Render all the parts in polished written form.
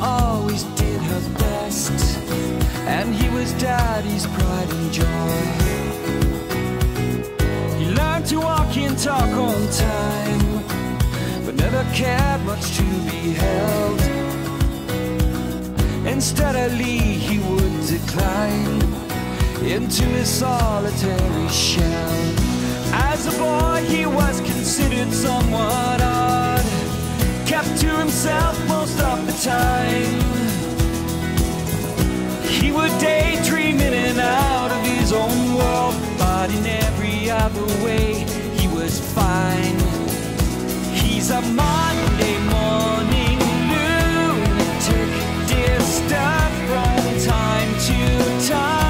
always did her best, and he was Daddy's pride and joy. He learned to walk and talk on time, but never cared much to be held. Instead he would decline into his solitary shell. As a boy he was considered somewhat odd, kept to himself most of the time. He would daydream in and out of his own world, but in every other way he was fine. He's a Monday morning lunatic, disturbed from time to time.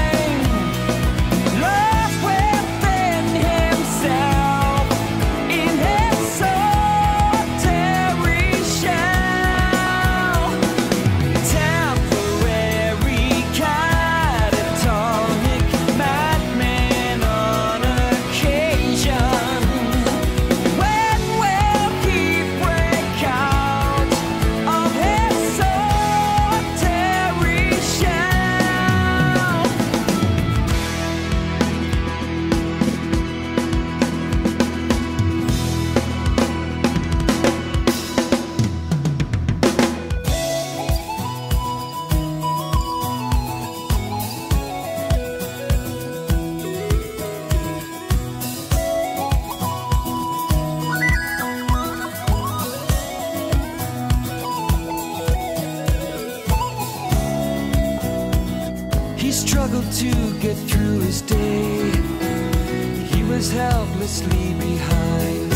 He struggled to get through his day. He was helplessly behind.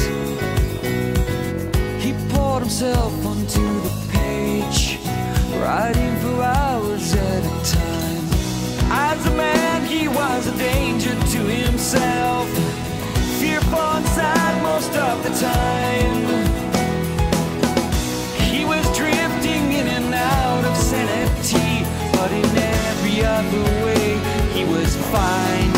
He poured himself onto the page, writing for hours at a time. As a man he was a danger to himself, fearful and sad most of the time. He was drifting in and out of sanity, but in every other way he was fine.